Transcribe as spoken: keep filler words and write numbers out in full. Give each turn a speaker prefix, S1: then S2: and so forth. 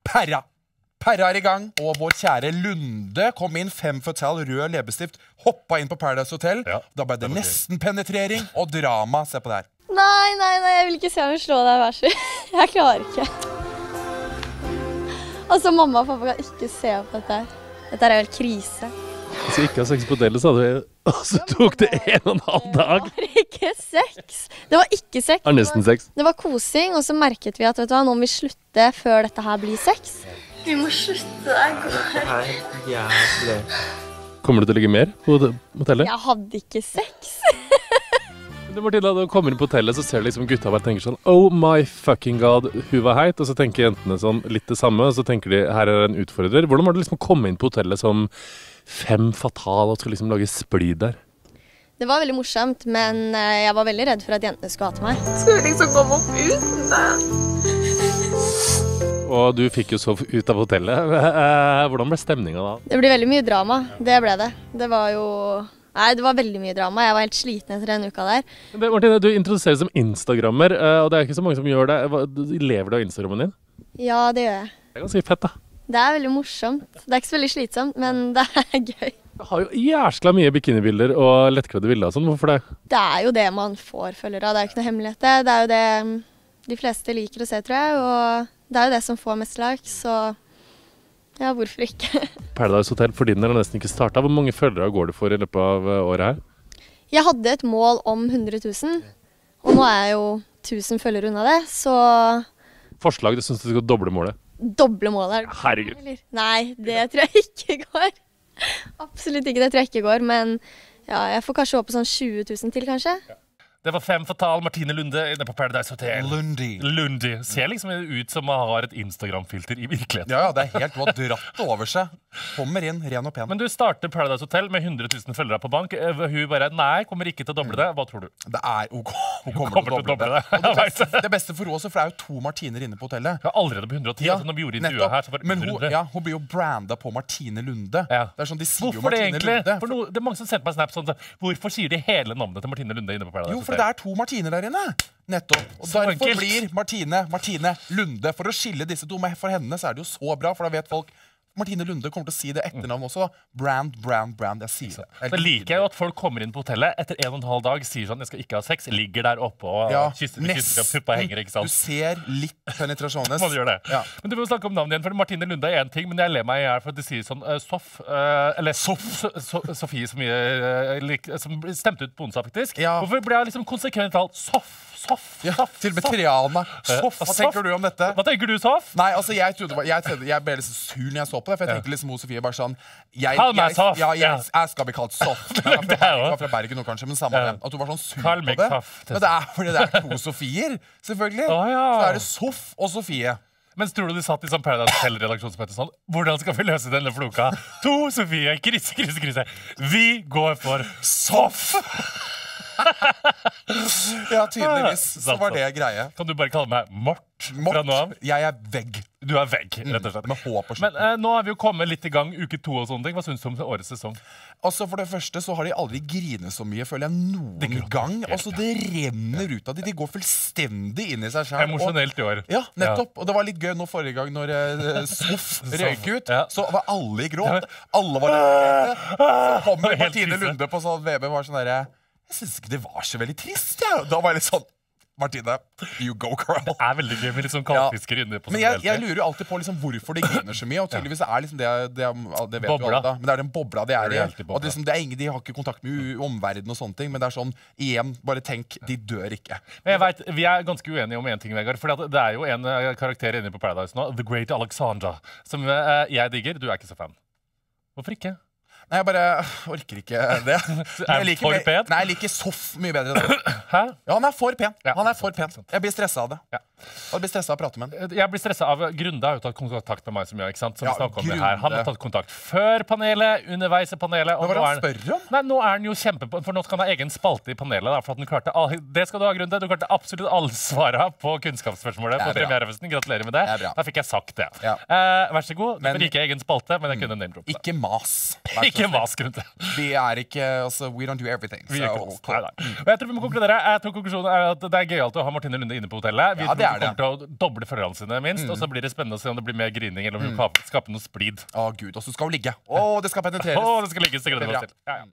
S1: Perra. Perra er i gang, og vår kjære Lunde kom inn fem fatal rød leppestift, hoppa inn på Paradise Hotel. Ja, da ble det, det nesten penetrering og drama. Se på det her.
S2: Nei, nei, nei, jeg vil ikke se ham slå deg, vær så. Jeg klarer ikke. Altså, mamma og pappa kan ikke se på dette her. Dette er helt krise.
S3: Hvis du ikke har sex på hotellet, så hadde du... Og så tok det en og en halv dag.
S2: Det var ikke sex. Det var ikke sex.
S3: Det var nesten sex.
S2: Det var kosing, og så merket vi at, vet du hva, nå må vi slutte før dette her blir sex. Vi må slutte, det går.
S3: Det er jævlig. Kommer du til å ligge mer på hotellet?
S2: Jeg hadde ikke sex.
S3: Det Martina, da du kommer inn på hotellet, så ser du liksom gutta bare tenker sånn oh my fucking god, hun var heit. Og så tenker jentene sånn litt det samme, og så tenker de her er en utfordrer. Hvordan var det liksom å komme inn på hotellet som fem fatal og skulle liksom lage splid der?
S2: Det var veldig morsomt, men jeg var veldig redd for at jentene skulle hate meg.
S4: Skulle vi liksom komme opp uten det?
S3: Og du fikk jo sove ut av hotellet. Hvordan ble stemningen da?
S2: Det ble veldig mye drama, det ble det. Det var jo... Nei, det var veldig mye drama. Jeg var helt sliten etter en uka der.
S3: Men Martine, du introduseres som Instagrammer, og det er ikke så mange som gjør det. Lever du av Instagrammen din?
S2: Ja, det gjør jeg.
S3: Det er ganske fett da.
S2: Det er veldig morsomt. Det er ikke så veldig slitsomt, men det er gøy.
S3: Du har jo jæskla mye bikinibilder og lettkledde bilder og sånn. Hvorfor det?
S2: Det er jo det man får følger av. Det er jo ikke noe hemmelighet. Det er jo det de fleste liker å se, tror jeg. Og det er jo det som får mest likes, så... Ja, hvorfor ikke?
S3: Paradise Hotel for din del har nesten ikke startet. Hvor mange følgere går det for i løpet av året her?
S2: Jeg hadde et mål om hundre tusen, og nå er jeg jo tusen følgere unna det, så...
S3: Forslag, du synes du skal doble målet?
S2: Doble målet?
S3: Herregud.
S2: Nei, det tror jeg ikke går. Absolutt ikke, det tror jeg ikke går, men ja, jeg får kanskje opp på sånn tjue tusen til, kanskje. Ja.
S5: Det var fem fatal Martine Lunde inne på Paradise Hotel.
S1: Lundi.
S5: Lundi. Ser liksom ut som man har et Instagram-filter i virkeligheten.
S1: Ja, ja, det er helt å ha dratt over seg. Kommer inn, ren og pen.
S5: Men du starter Paradise Hotel med hundre tusen følgere på bank. Hun bare, nei, kommer ikke til å doble det. Hva tror du?
S1: Det er, hun, hun kommer,
S5: kommer til å doble det. det.
S1: det, beste, det beste for henne også, for det er jo to Martiner inne på hotellet.
S5: Ja, allerede på hundre og ti, ja, altså når vi gjorde intervjuet her, så var det
S1: Men hun, ja, hun blir jo brandet på Martine Lunde. Ja. Det er sånn, de sier
S5: hvorfor
S1: jo Martine
S5: det egentlig?
S1: Lunde.
S5: For no, det er mange som sendte meg snap sånn, hvorfor sier de hele navnet til Martine Lunde inne på Paradise Hotel?
S1: Jo, for det er to Martiner der inne. Nettopp. Og så derfor enkelt. Blir Martine, Martine Lunde. For å skille disse to, men for henne så er det jo så bra, for da vet folk Martine Lunde kommer til å si det etternavn også. Brand, brand, brand. Jeg sier det. Jeg
S5: så liker jeg jo at folk kommer inn på hotellet etter en og en halv dag, sier sånn, jeg skal ikke ha sex, ligger der oppe og
S1: ja,
S5: kysser med kysser og puppa henger, ikke sant?
S1: Du ser litt penetrasjones.
S5: Man gjør det.
S1: Ja.
S5: Men du må snakke om navnet igjen, for Martine Lunde er en ting, men jeg ler meg i her for at de sier sånn, uh, Soff, uh, eller Soff, so, so, Sofie som, uh, like, som stemte ut på onsdag faktisk. Ja. Hvorfor ble jeg liksom konsekvent alt Soff, Soff,
S1: ja,
S5: Soff?
S1: Til og med Triana. Soff, hva tenker du om dette?
S5: Hva tenker du, Soff?
S1: Nei, altså, jeg trodde, jeg, trodde, jeg ble liksom sur når jeg så på det, for jeg tenkte liksom hos Sofie bare sånn jeg,
S5: Kall meg Soff!
S1: Ja, jeg, jeg skal bli kalt Soff. Jeg var fra, var fra Bergen nå kanskje, men samme ja. At du var sånn sur
S5: Kall
S1: på det.
S5: Soff.
S1: Men det er fordi det er to Sofier, selvfølgelig.
S5: Oh, ja.
S1: Så er det Soff og Sofie.
S5: Men tror du de satt i sånn Paradise Hotel-redaksjonsmøte sånn, hvordan skal vi løse denne floka? To Sofie, krysse, krysse, krysse. Vi går for Soff!
S1: Ja, tydeligvis. Så var det greie.
S5: Kan du bare kalle meg Mort?
S1: Mort.
S5: Fra nå av?
S1: Jeg er vegg.
S5: Du er vegg, rett og slett.
S1: Mm, med håp og
S5: Men eh, nå har vi jo kommet litt i gang uke to og sånne ting. Hva synes du om årets sesong?
S1: Altså, for det første så har de aldri grinet så mye, føler jeg, noen gang. Altså, det renner ut av de. De går fullstendig inn i seg selv.
S5: Emosjonelt i år.
S1: Ja, nettopp. Ja. Og det var litt gøy nå forrige gang når uh, Soff røyk ut, ja. Så var alle i gråt. Alle var der. Så kommer Martine Lunde på sånn, V B var sånn der, jeg synes ikke det var så veldig trist, ja. Da var jeg litt sånn, Martine, you go, girl.
S5: Det er veldig gøy med litt sånn kaldfisker inne på.
S1: Men jeg, jeg lurer jo alltid på liksom hvorfor de griner så mye, og tydeligvis er liksom det, det, det vet
S5: bobla.
S1: Jo alle da. Men det er den bobla de er i. Og liksom, det er ingen, de har ikke kontakt med omverdenen og sånne ting, men det er sånn, igjen, bare tenk, de dør ikke.
S5: Men jeg vet, vi er ganske uenige om en ting, Vegard, for det er jo en karakter inne på Paradise nå, The Great Alexandra, som uh, jeg digger, du er ikke så fan. Hvorfor ikke?
S1: Nei, jeg bare orker ikke det.
S5: Er han for pen?
S1: Nei, jeg liker Soff mye bedre enn det.
S5: Hæ?
S1: Ja, han er for pen. Ja. Han er for pen. Jeg blir stresset av det. Ja. Jeg blir stresset av å prate med han.
S5: Jeg blir stresset av Grunde har jo tatt kontakt med meg så mye, ikke sant? Som
S1: ja,
S5: vi snakker om
S1: Grunde.
S5: det her. Han har tatt kontakt før panelet, underveis i panelet.
S1: Hva var det han spør om?
S5: Nei, nå er han jo kjempe... For nå skal han ha egen spalte i panelet, da, for at han klarte... All... Det skal du ha, Grunde. Du klarte absolutt alle svarene på kunnskapsspørsmålet på premierefesten. Gratulerer med det. det da fikk jeg sagt det. Ja. Uh, vær så god. Du får ikke egen spalte, men jeg kunne name drop.
S1: Ikke mas.
S5: Ikke Ikke vask rundt det.
S1: Vi er ikke, altså, we don't do everything.
S5: Vi
S1: So,
S5: gjør ikke
S1: cool.
S5: nei, nei. Og jeg tror vi må konkludere. Jeg tror konklusjonen er at det er gøyalt å ha Martine Lunde inne på hotellet. Vi
S1: Ja,
S5: tror
S1: det
S5: vi
S1: er det.
S5: kommer til å doble følgerne sine, minst. Og så blir det spennende å se om det blir mer grining, eller om hun kan skape noe splid.
S1: Å, Gud, og så skal hun ligge. Å, det skal penetreres.
S5: Å, det skal ligges, det gleder vi
S1: Det blir
S5: oss til. Ja, ja.